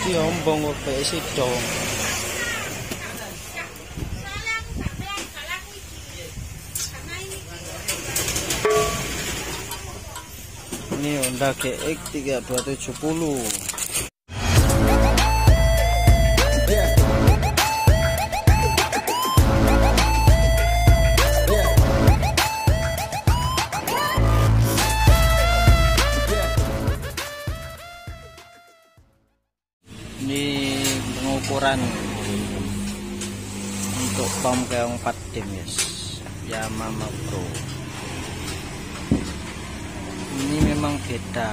Diombong kok kayak sidong. Ini Honda GX 3270. Ini pengukuran untuk pom keong 4 dim guys, Yamaha Pro. Ini memang beda.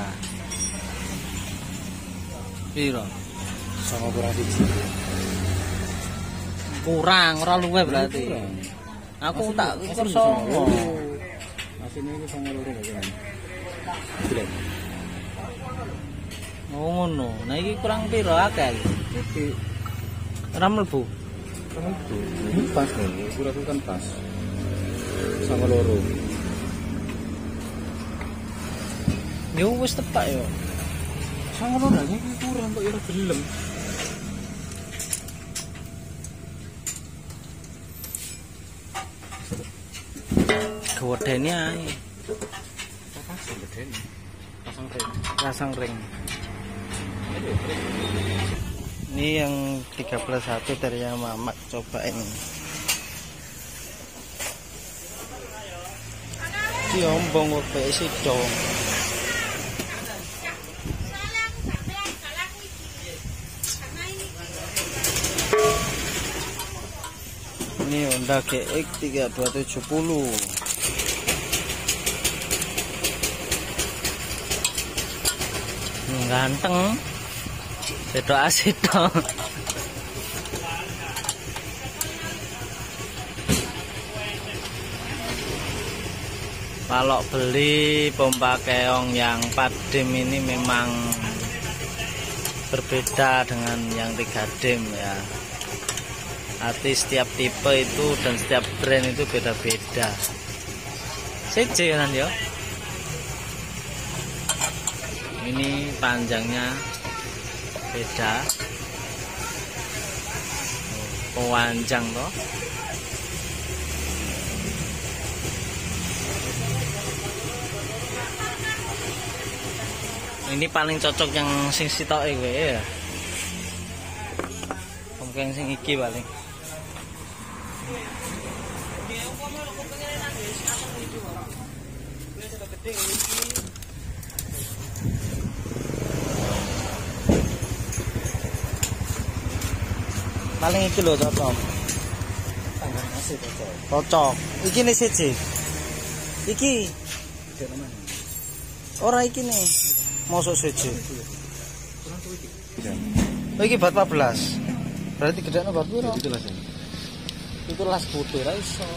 Piro? Sama kurang siji. Kurang, ora luwe berarti. Aku tak ukur 9. Asine iki 9 kan. Oh ngono. Nah iki kurang piro akeh iki? Ora mlebu. Ini pas nih, ukuran kan pas. Sama loro. Yo wis tepak yo. Sama loro iki kurang kok ora gelem. Gedene ae. Pasang gedene. Pasang ring. Ini yang 13.1 dari Yamaha, cobain. Diombong kok kayak sidong. Ini Honda GX 3270. Ganteng. Beda asid dong. Kalau beli pompa keong yang 4 dim ini memang berbeda dengan yang 3 dim ya. Arti setiap tipe itu dan setiap brand itu beda-beda. CJ kan ya. Ini panjangnya beda. Panjang toh. Ini paling cocok yang sing sitoke kowe ya. Mungkin sing iki paling. Paling iki lho cocok. Cocok. Iki nih siji. Iki. Ora iki nih. Mosok siji. Oh iki bat 14. Berarti gedene bat piro? 17. Itu las putih ra iso.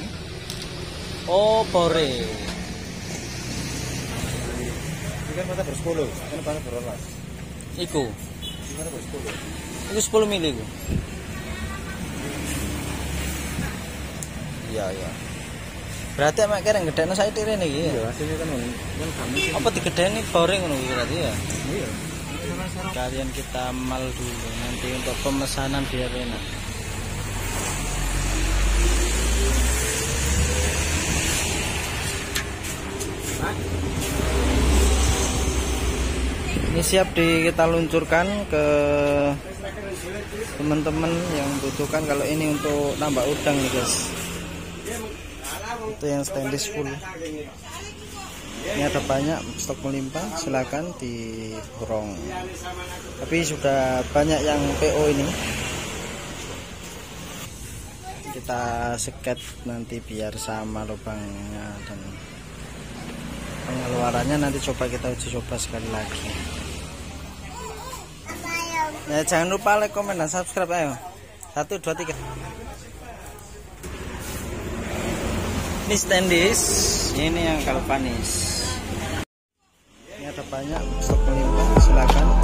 Oh, bore. Ini kan mata ber-10, kan mata ber-12. Iku. Gimana ber-10? Iku 10 mili iku. Iya, iya. Berarti emak kira gedene saya rene iki. Iya, asline kan kami. Apa digedeni bore ngono berarti ya? Iya. Kalian kita mal dulu nanti untuk pemesanan biar enak. Ini siap kita luncurkan ke teman-teman yang butuhkan. Kalau ini untuk nambah udang nih guys, itu yang stainless full. Ini ada banyak, stok melimpah, silakan diborong. Tapi sudah banyak yang PO ini. Kita seket nanti biar sama lubangnya dan pengeluarannya nanti coba kita uji coba sekali lagi. Ya, jangan lupa like, komen, dan subscribe ayo. 1, 2, 3. Ini stainless, ini yang galvanis. Ini ada banyak, stok melimpah, silakan